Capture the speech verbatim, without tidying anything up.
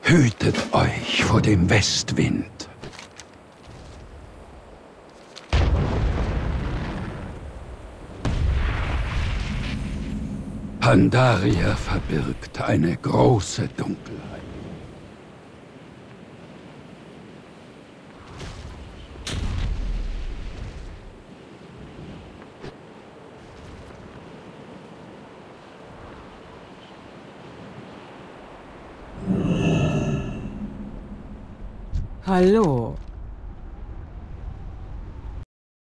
Hütet euch vor dem Westwind. Pandaria verbirgt eine große Dunkelheit. Hallo.